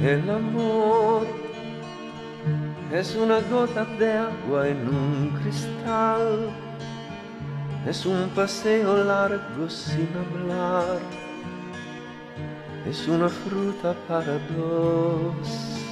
El amor es una gota de agua en un cristal, es un paseo largo sin hablar, es una fruta para dos.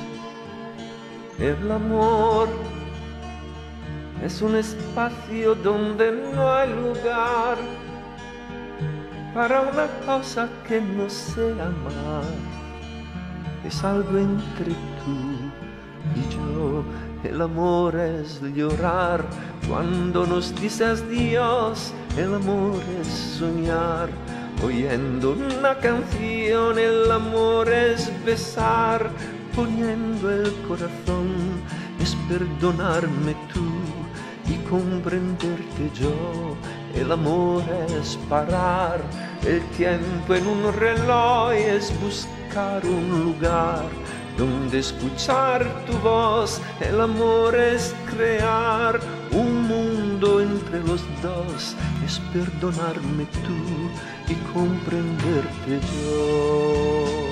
El amor es un espacio donde no hay lugar para una cosa que no sea amar. Es algo entre tú y yo. El amor es llorar cuando nos dices adiós. El amor es soñar oyendo una canción. El amor es besar poniendo el corazón. Es perdonarme tú y comprenderte yo. El amor es parar el tiempo en un reloj, es buscar un lugar donde escuchar tu voz. El amor es crear un mundo entre los dos, es perdonarme tú y comprenderte yo.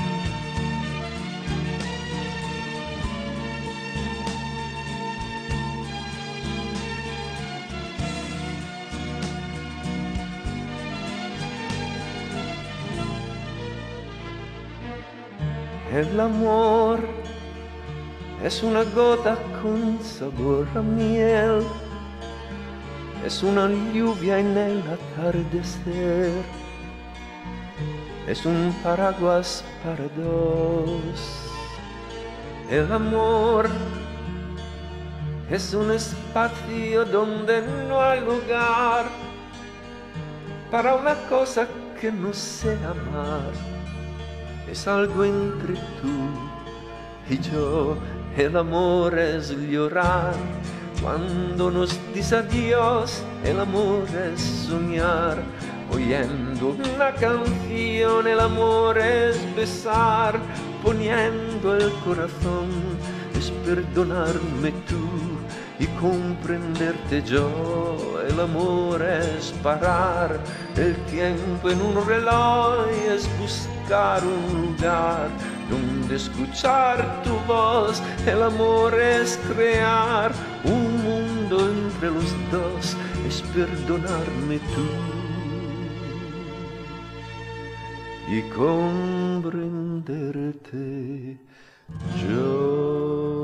El amor es una gota con sabor a miel, es una lluvia en el atardecer, es un paraguas para dos. El amor es un espacio donde no hay lugar para una cosa que no sea amar. Es algo entre tú y yo. El amor es llorar cuando nos dice adiós. El amor es soñar oyendo una canción. El amor es besar poniendo el corazón. Es perdonarme tú y comprenderte yo. El amor es parar el tiempo en un reloj, es buscar un lugar donde escuchar tu voz. El amor es crear un mundo entre los dos, es perdonarme tú y comprenderte yo.